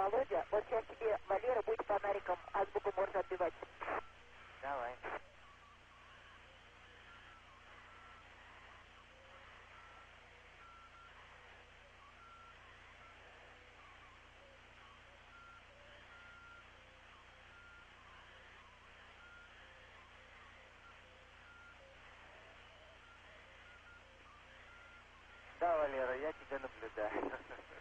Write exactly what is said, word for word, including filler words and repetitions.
Володя, вот сейчас тебе Валера будет фонариком азбуку Морзе отбивать. Давай. Да, Валера, я тебя наблюдаю.